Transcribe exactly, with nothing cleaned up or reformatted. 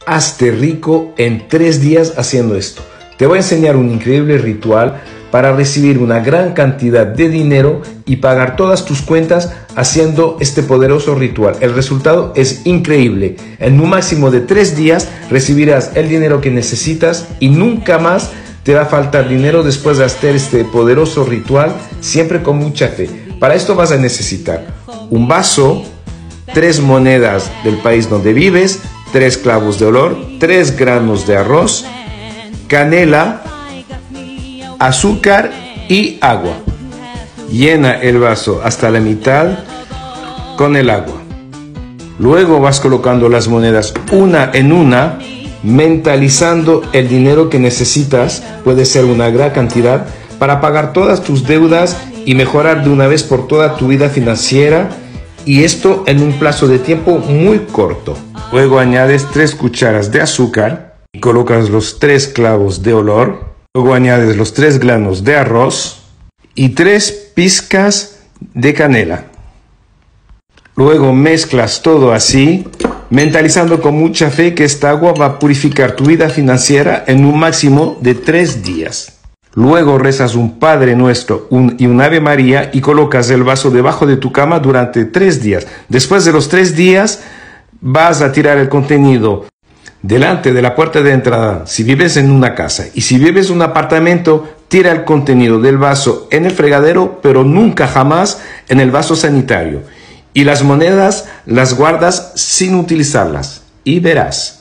Hazte rico en tres días haciendo esto. Te voy a enseñar un increíble ritual para recibir una gran cantidad de dinero y pagar todas tus cuentas haciendo este poderoso ritual. El resultado es increíble. En un máximo de tres días recibirás el dinero que necesitas y nunca más te va a faltar dinero después de hacer este poderoso ritual, siempre con mucha fe. Para esto vas a necesitar un vaso, tres monedas del país donde vives, tres clavos de olor, tres granos de arroz, canela, azúcar y agua. Llena el vaso hasta la mitad con el agua. Luego vas colocando las monedas una en una, mentalizando el dinero que necesitas, puede ser una gran cantidad, para pagar todas tus deudas y mejorar de una vez por toda tu vida financiera, y esto en un plazo de tiempo muy corto. Luego añades tres cucharas de azúcar y colocas los tres clavos de olor. Luego añades los tres granos de arroz y tres pizcas de canela. Luego mezclas todo así, mentalizando con mucha fe que esta agua va a purificar tu vida financiera en un máximo de tres días. Luego rezas un Padre Nuestro un, y un Ave María y colocas el vaso debajo de tu cama durante tres días. Después de los tres días vas a tirar el contenido delante de la puerta de entrada si vives en una casa, y si vives en un apartamento, tira el contenido del vaso en el fregadero, pero nunca jamás en el vaso sanitario, y las monedas las guardas sin utilizarlas y verás